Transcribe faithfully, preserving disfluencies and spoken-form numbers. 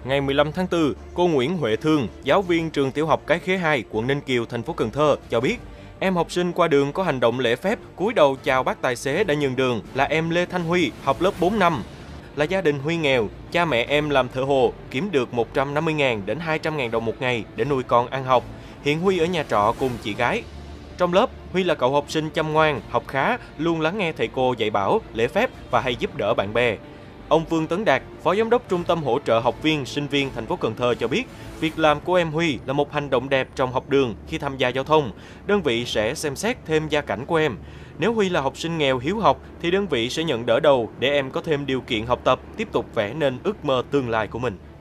Ngày mười lăm tháng tư, cô Nguyễn Huệ Thương, giáo viên trường tiểu học Cái Khế hai, quận Ninh Kiều, thành phố Cần Thơ cho biết, em học sinh qua đường có hành động lễ phép cúi đầu chào bác tài xế đã nhường đường là em Lê Thanh Huy, học lớp bốn năm. Là gia đình Huy nghèo, cha mẹ em làm thợ hồ, kiếm được một trăm năm mươi nghìn đến hai trăm nghìn đồng một ngày để nuôi con ăn học. Hiện Huy ở nhà trọ cùng chị gái. Trong lớp, Huy là cậu học sinh chăm ngoan, học khá, luôn lắng nghe thầy cô dạy bảo, lễ phép và hay giúp đỡ bạn bè. Ông Vương Tấn Đạt, Phó Giám đốc Trung tâm hỗ trợ học viên, sinh viên thành phố Cần Thơ cho biết, việc làm của em Huy là một hành động đẹp trong học đường khi tham gia giao thông. Đơn vị sẽ xem xét thêm gia cảnh của em. Nếu Huy là học sinh nghèo hiếu học thì đơn vị sẽ nhận đỡ đầu để em có thêm điều kiện học tập, tiếp tục vẽ nên ước mơ tương lai của mình.